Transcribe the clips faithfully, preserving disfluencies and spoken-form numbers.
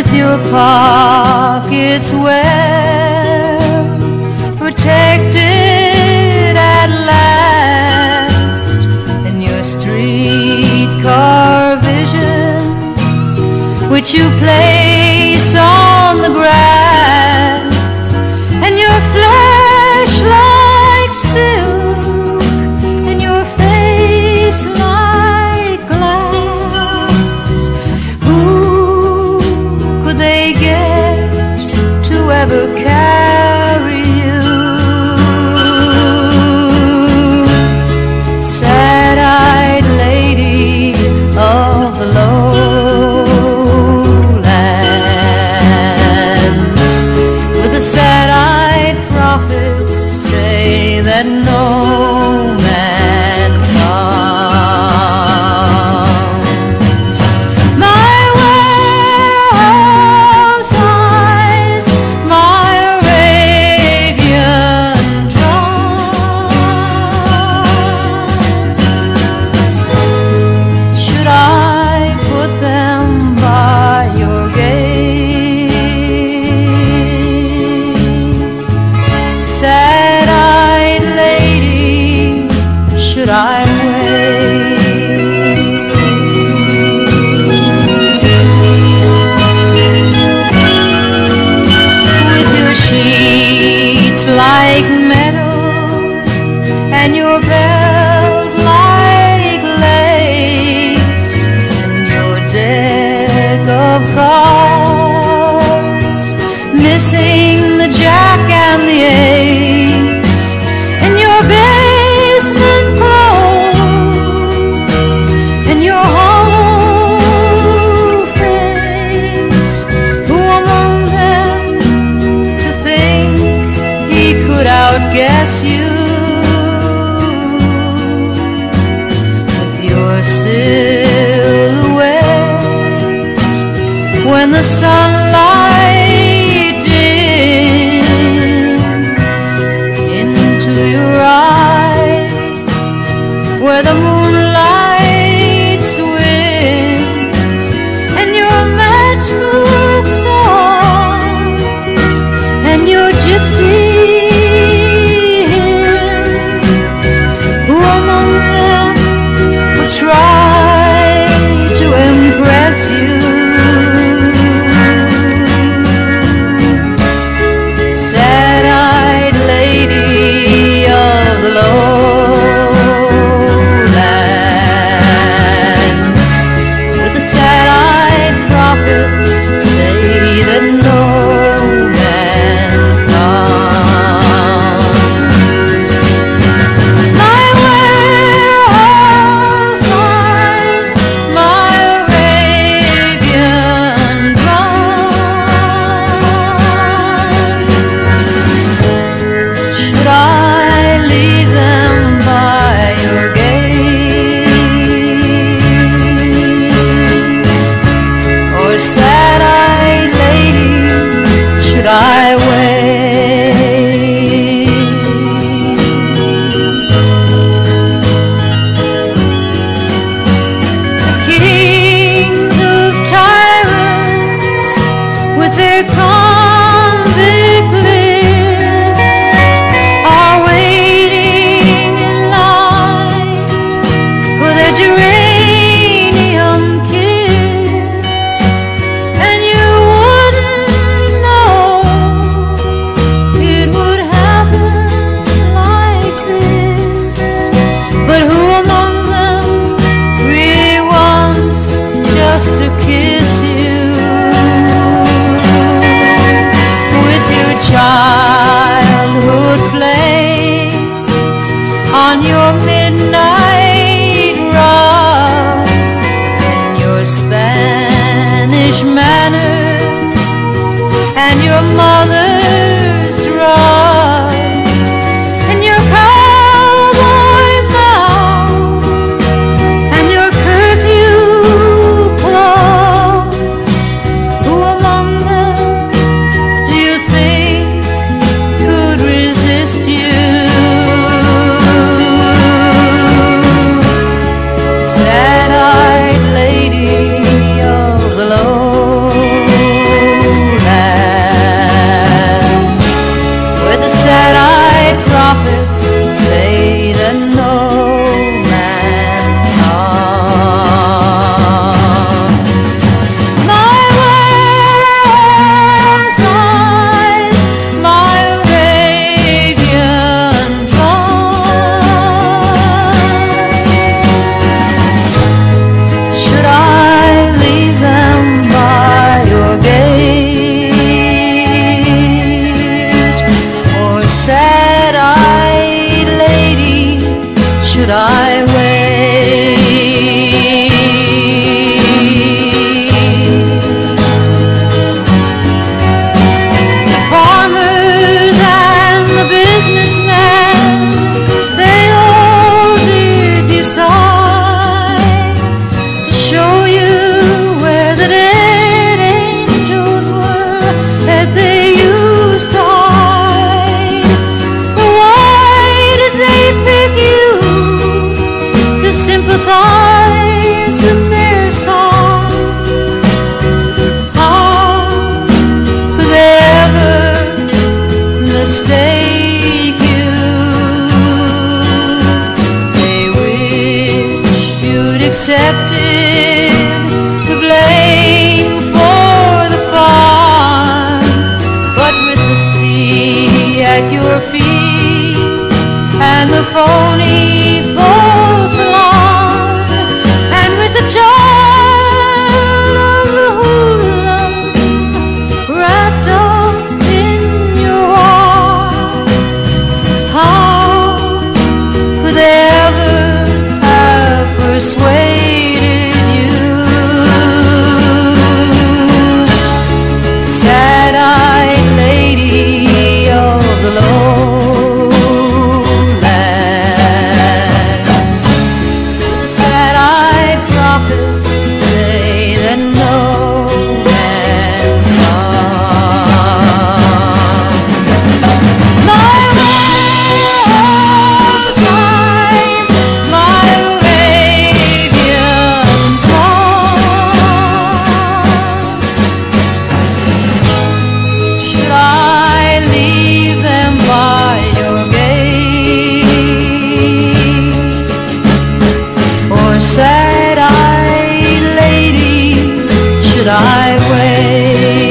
your pockets well protected at last, and your streetcar visions, which you place on the grass, and your flesh like silk, and your face like glass. Who could they get to ever carry you? Sad-eyed lady of the lowlands, with the sad-eyed prophets say that no man comes. My warehouse eyes, my Arabian drums, should I put them by your gate? Sad-eyed lady, should I wait? With your sheets like metal and your belt like lace, and your deck of cards missing the jack and the ace, and your basement clothes, and your whole face. Who among them to think he could outguess you? With your silhouette when the sunlight dims into your eyes, where the moonlight swims, and your matchbook songs, and your gypsy hymns. Who among them will try to impress you? Sad-eyed lady of the lowlands, with the sad-eyed prophets say that no man comes. My warehouse eyes, my Arabian drums, should I leave them by your gate? Or sad-eyed lady, should I wait? The kings of tyrants, with their convict lists, are waiting in line for their geranium kiss. accepted the blame for the farm, but with the sea at your feet and the phony false alarm, and with the child of the hoodlum wrapped up in your arms, how could they ever have persuaded you? Sad-eyed lady of the lowlands, the sad-eyed prophets say that no man comes. My rose eyes, my Arabian tongue, should I leave them by your gate, or sad-eyed lady, should I wait?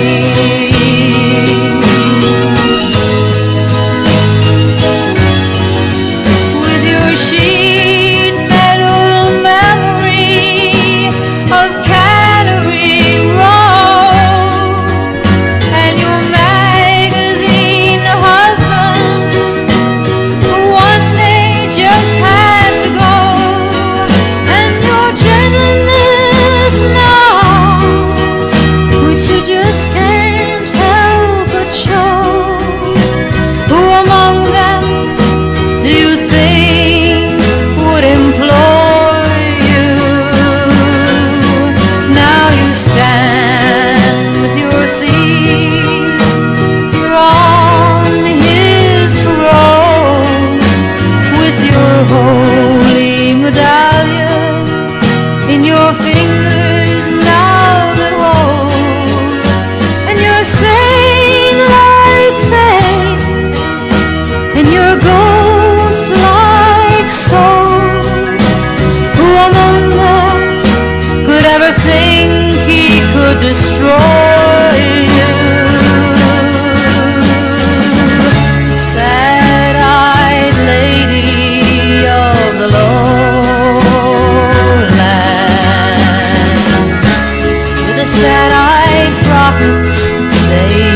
With your sheet metal memory of Cannery Row, and your magazine husband who one day just had to go, and your gentleness now, which you just can't help but show. Who among them do you think would employ you? Now you stand with your thief, you're on his parole, with your holy medallion in your fingers now that hold, and your saint-like face, and your ghost-like soul. Who among them could ever think he could destroy you? Sad-eyed lady of the lowlands, with the sad-eyed prophets say